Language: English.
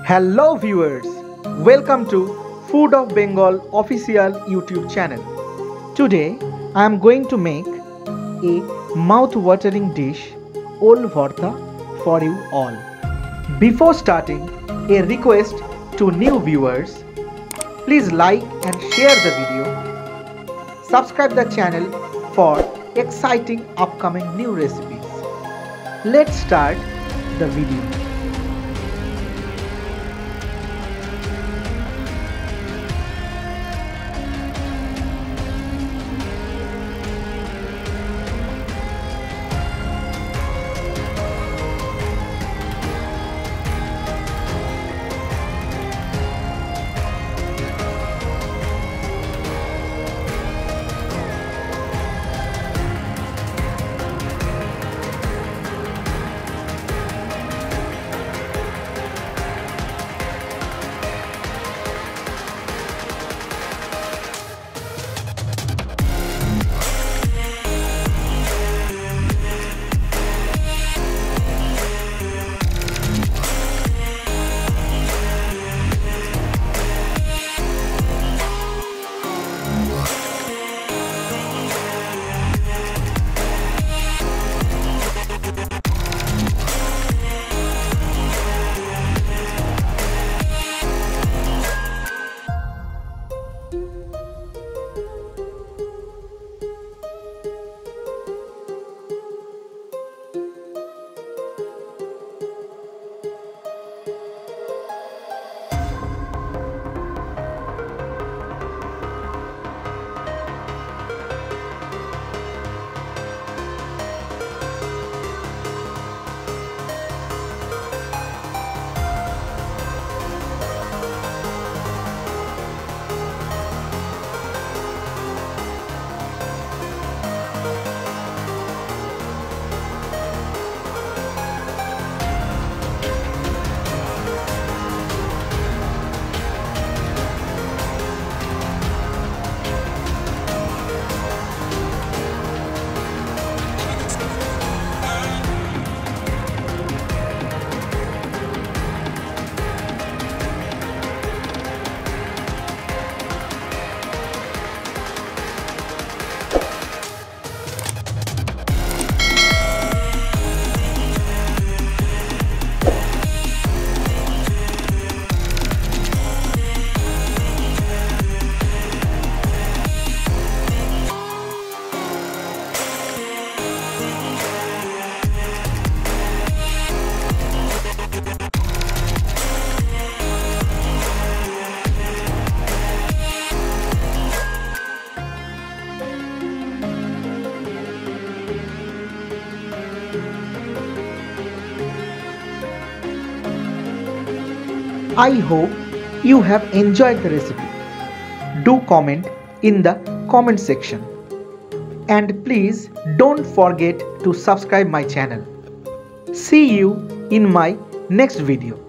Hello viewers, welcome to Food of Bengal official YouTube channel. Today I am going to make a mouth-watering dish, ol bharta, for you all. Before starting, a request to new viewers, please like and share the video. Subscribe the channel for exciting upcoming new recipes. Let's start the video. I hope you have enjoyed the recipe. Do comment in the comment section. And please don't forget to subscribe my channel. See you in my next video.